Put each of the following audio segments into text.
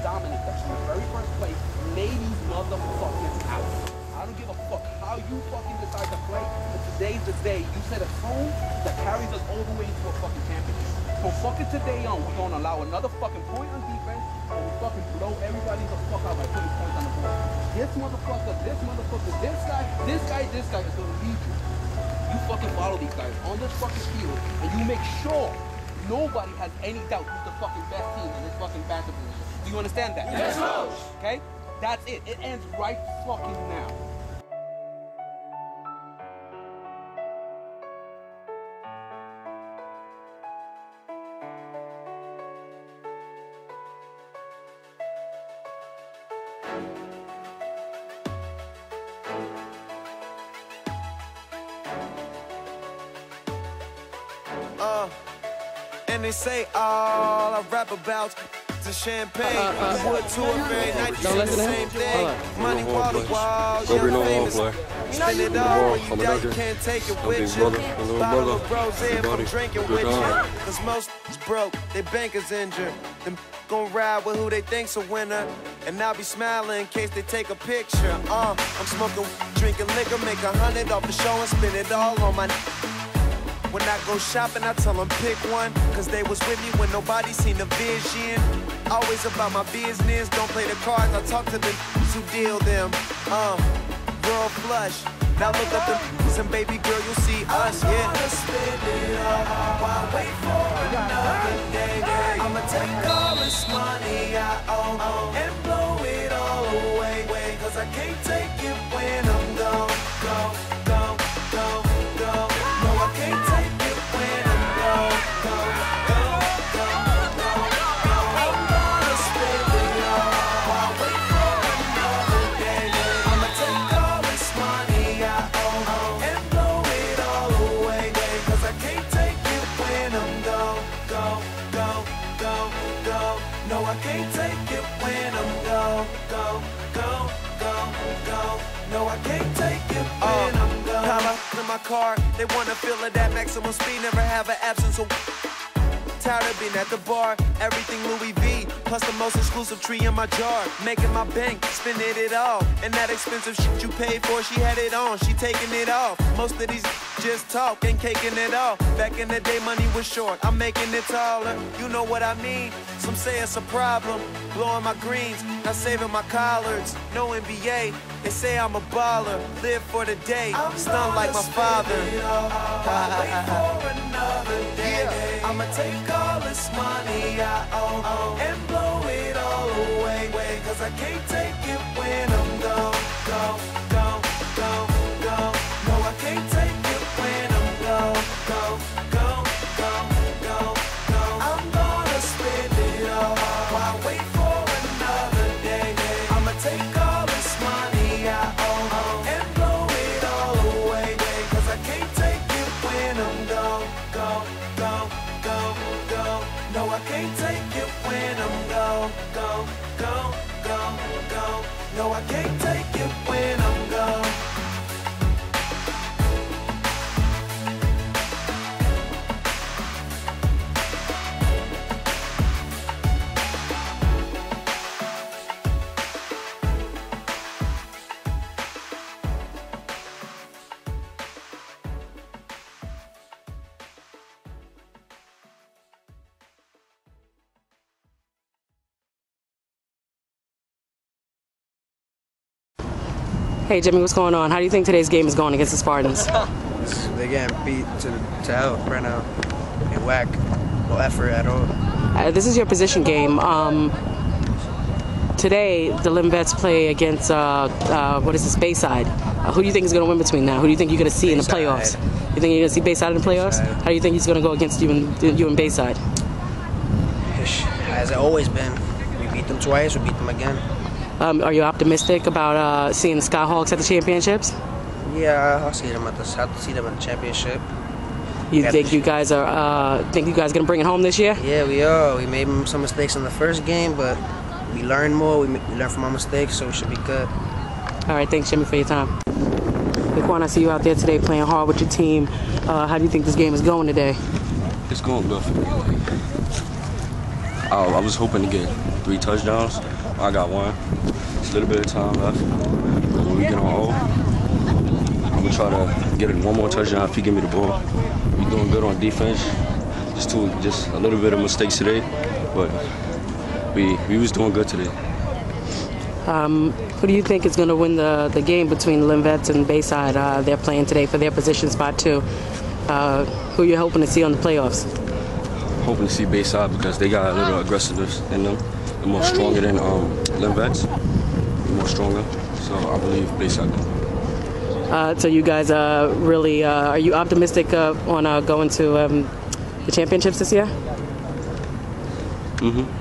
dominate them in the very first place, lay these motherfuckers out. I don't give a fuck how you fucking decide to play, but today's the day you set a tone that carries us all the way into a fucking championship. From fucking today on, we're gonna allow another fucking point on defense, and we fucking blow everybody the fuck out by putting points on the board. This motherfucker, this guy is gonna lead you. You fucking follow these guys on this fucking field, and you make sure nobody has any doubt who's the fucking best team in this fucking basketball league. Do you understand that? Yes, coach. Okay? That's it. It ends right fucking now. And they say all I rap about is champagne. Wood to a very night, you see the same thing. Money wall to wall, young famous. Spend it all when you die, you can't take it with you. Bottle of rosé from drinking with you. Cause most is broke, they bankers injured. Them gon' ride with who they think's a winner. And I'll be smiling in case they take a picture. I'm smoking, drinking liquor, make 100 off the show and spend it all on my. When I go shopping, I tell them pick one, cause they was with me when nobody seen the vision. Always about my business, don't play the cards, I talk to the who deal them. World flush, now look up the and baby girl, you'll see us, yeah. I'ma spend it all while wait for another day. I'ma take all this money I owe and blow it all away, cause I can't take it when I'm gone, gone. No, I can't take it when I'm gone. I'm gonna spend it all while wait for another day. I'ma take all this money I owe and blow it all away, cause I can't take it when I'm gone. No, I can't take it when I'm gone. No, I can't take it when I'm gone. Holla in my car, they wanna feel it at maximum speed, never have an absence of. Tired of being at the bar, everything Louis V, plus the most exclusive tree in my jar. Making my bank, spending it all, and that expensive shit you paid for, she had it on, she taking it off. Most of these just talk, ain't caking it off. Back in the day, money was short, I'm making it taller. You know what I mean? Some say it's a problem, blowing my greens, not saving my collards. No NBA, they say I'm a baller, live for the day, stunned like my father. Wait for another day. I'ma take all this money I owe and blow it all away, cause I can't take it when I'm gone. No, I can't take it when I'm gone. I'm gonna spend it all while wait for another day. I'ma take all this money I owe and blow it all away, cause I can't take it when I'm gone. No, I can't take it when I'm gone. No, I can't take it when I'm gone. Hey Jimmy, what's going on? How do you think today's game is going against the Spartans? They're getting beat to hell right now. They whack. No effort at all. This is your position game. Today, the Lim Vets play against, what is this, Bayside. Who do you think is going to win between now? Who do you think you're going to see in the playoffs? You think you're going to see Bayside in the playoffs? Bayside. How do you think he's going to go against you and Bayside? As it always been. We beat them twice, we beat them again. Are you optimistic about seeing the Skyhawks at the championships? Yeah, I'll see them at the championship. You think you guys are gonna bring it home this year? Yeah, we are. We made some mistakes in the first game, but we learned more. We learned from our mistakes, so we should be good. All right, thanks, Jimmy, for your time. Laquan, I see you out there today playing hard with your team. How do you think this game is going today? It's going good for me. I was hoping to get 3 touchdowns. I got 1. It's a little bit of time left. When we get on O, I'm gonna try to get 1 more touchdown if he give me the ball. We doing good on defense. Just a little bit of mistakes today, but we was doing good today. Who do you think is going to win the game between Linvets and Bayside? They're playing today for their position spot too. Who you hoping to see on the playoffs? Hoping to see Bayside because they got a little aggressiveness in them. They're more stronger than Linvets. They're more stronger, so I believe Bayside. So you guys really are you optimistic on going to the championships this year? Mm-hmm.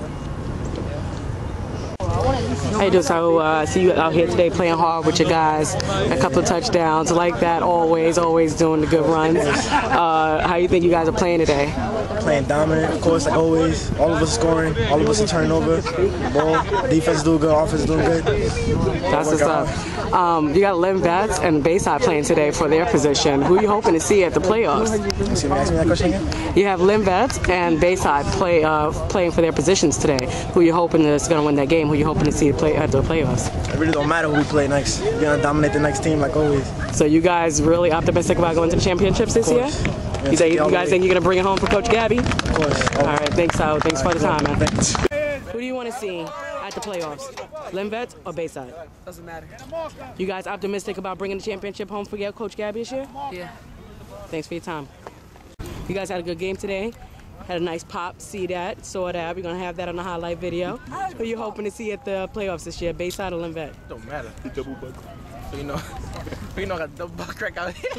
How you doing? So I see you out here today playing hard with your guys. A couple of touchdowns like that. Always doing the good runs. How you think you guys are playing today? Playing dominant, of course, like always. All of us scoring. All of us are turning over the ball. Defense doing good. Offense doing good. That's what's up. You got Linvets and Bayside playing today for their position. Who are you hoping to see at the playoffs? Excuse me, ask me that question again? You have Linvets and Bayside playing for their positions today. Who are you hoping is going to win that game? Who are you hoping to see play at the playoffs? It really don't matter who we play next. We're going to dominate the next team like always. So you guys really optimistic about going to the championships this year? You guys think you're going to bring it home for Coach Gabby? Of course. All right, thanks for the time, man. Thanks. Who do you want to see at the playoffs? Linvets or Bayside? Doesn't matter. You guys optimistic about bringing the championship home for Coach Gabby this year? Yeah. Thanks for your time. You guys had a good game today. Had a nice pop. See that? Saw that. We're going to have that on the highlight video. Who you hoping to see at the playoffs this year? Bayside or Linvet? Don't matter. Double buck. So you know I got double buck crack out here.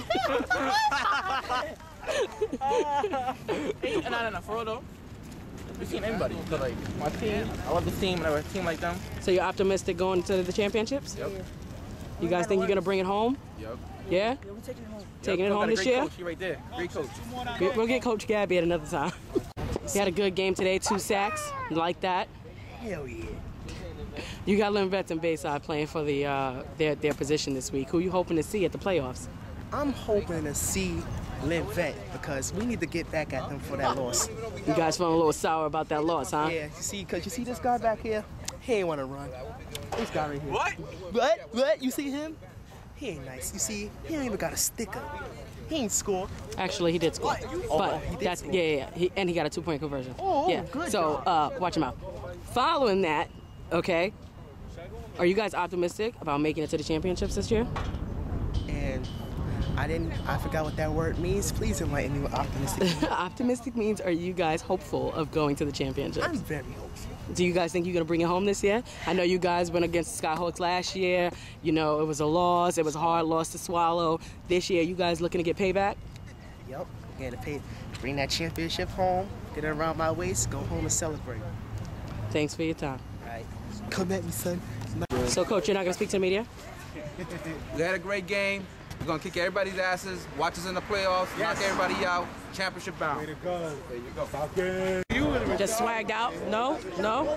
No, for real though. We've seen everybody. So like my team, I love the team, and I have a team like them. So you're optimistic going to the championships? Yep. You guys think you're gonna bring it home? Yep. Yeah? Yeah, we're taking it home. Taking it home this year? Coach, right there. Great coach. We'll get Coach Gabby at another time. You had a good game today, 2 sacks. You like that? Hell yeah. You got Linvets and Bayside playing for their position this week. Who you hoping to see at the playoffs? I'm hoping to see Linvet because we need to get back at them for that loss. You guys feeling a little sour about that loss, huh? Yeah, because you see this guy back here? He ain't want to run. This guy right here. What? You see him? He ain't nice. You see, he ain't even got a sticker. He ain't score. Actually, he did score. But he did that's score. yeah. And he got a 2-point conversion. Oh, yeah. good So watch him out. Following that, okay. Are you guys optimistic about making it to the championships this year? And I forgot what that word means. Please enlighten me what optimistic means. Optimistic means, are you guys hopeful of going to the championships? I'm very hopeful. Do you guys think you're going to bring it home this year? I know you guys went against the Skyhawks last year. You know, it was a loss. It was a hard loss to swallow. This year, you guys looking to get payback? Yep. Going to bring that championship home, get it around my waist, go home and celebrate. Thanks for your time. All right. Come at me, son. So, Coach, you're not going to speak to the media? We had a great game. We're going to kick everybody's asses, watch us in the playoffs, knock everybody out, championship bound. Way to go. There you go. Falcons. Just swagged out? No? No?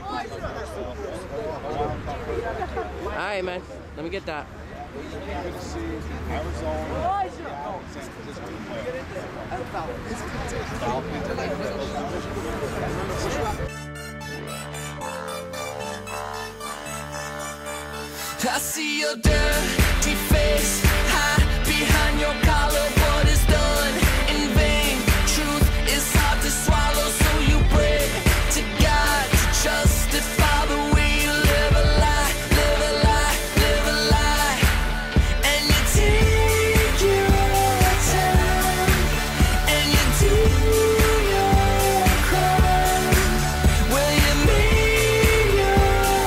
All right, man. Let me get that. I see your dirty face, hide behind your collar. What is done in vain? Truth is hard to swallow, so you pray to God to justify the way you live a lie, live a lie, live a lie. And you take your time, and you do your crime. Well, you made your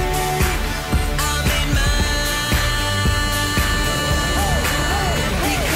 bed. I made mine.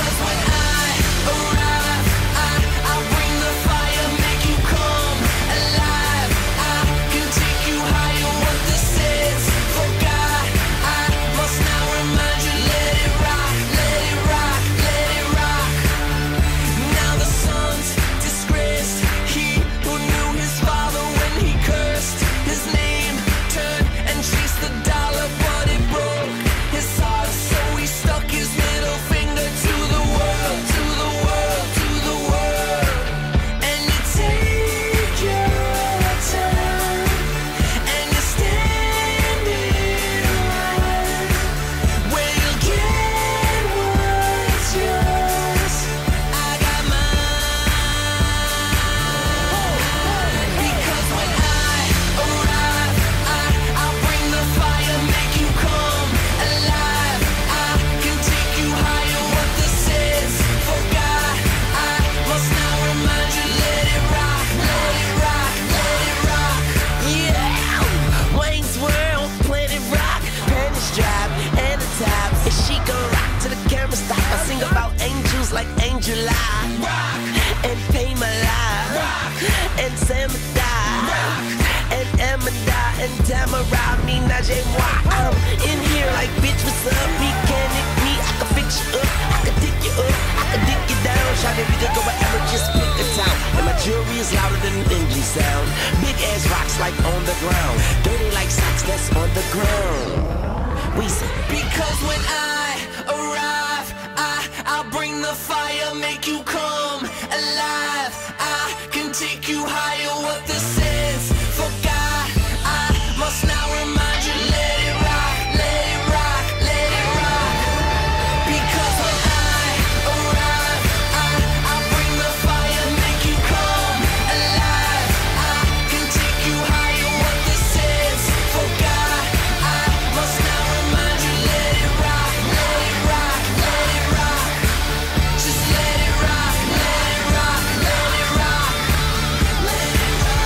Damn around me, Najee moi. I'm in here like, bitch, what's up? Mechanic me, I can fix you up, I can dig you up, I can dig you down. Shawty, we could go wherever, just pick a town. And my jewelry is louder than an engine sound. Big ass rocks like on the ground, dirty like socks that's on the ground. We say, because when I arrive, I'll bring the fire, make you come alive. I can take you higher, what the sense forgot. I must now remind you, let it rock, let it rock, let it rock. Because when I arrive, I'll bring the fire, make you come alive. I can take you higher, what the sense forgot. I must now remind you, let it rock, let it rock, let it rock. Just let it rock, let it rock, let it rock, let it rock.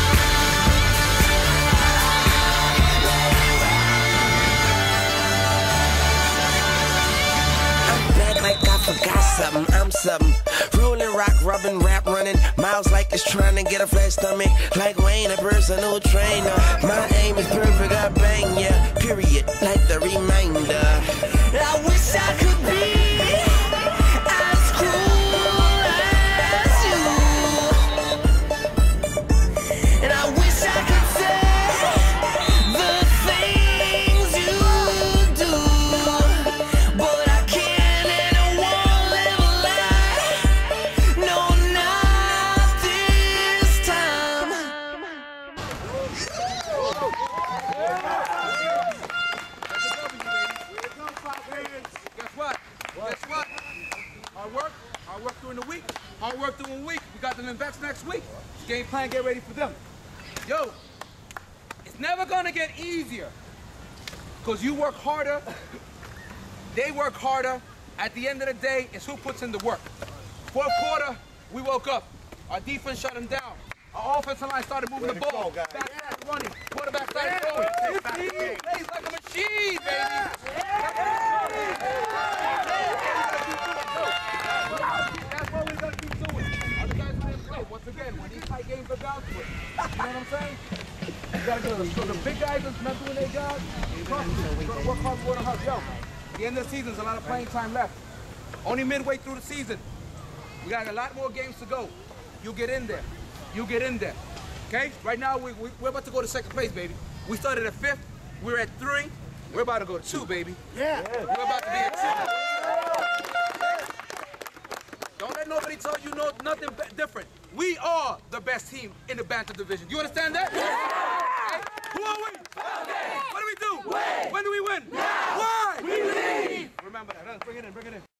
I'm back like I forgot something, I'm something. Rolling, rock, rubbing, rap, running. Miles like it's trying to get a flat stomach. Like Wayne, a personal trainer. My aim is perfect, I bang ya. Period, like the reminder. I wish I could be as cool as you. And I wish I could say the things you do. But I can't and I won't live a lie. No, not this time. Guess what? Guess what? Hard work during the week. Hard work during the week. We got them invest next week. Game plan, get ready for them. Yo, it's never gonna get easier. Cause you work harder, they work harder. At the end of the day, it's who puts in the work. Fourth quarter, we woke up. Our defense shut them down. Our offensive line started moving the ball. Back running. Quarterback started throwing. He plays like a machine, baby. That's what we're gonna keep doing. Other guys didn't play. Once again, when these tight games are down to it. You know what I'm saying? You gotta go. So the big guys that's not doing their job, gonna work hard for the house. Yo, at the end of the season, there's a lot of playing time left. Only midway through the season. We got a lot more games to go. You get in there. You get in there. Okay? Right now, we're about to go to second place, baby. We started at 5th. We're at 3. We're about to go to 2, baby. Yeah. We're about to be at 2. Don't let nobody tell you nothing different. We are the best team in the Bantam division. You understand that? Yeah. Okay? Who are we? Okay. What do we do? Win. When do we win? Now. Why? We lead. Remember that. Bring it in. Bring it in.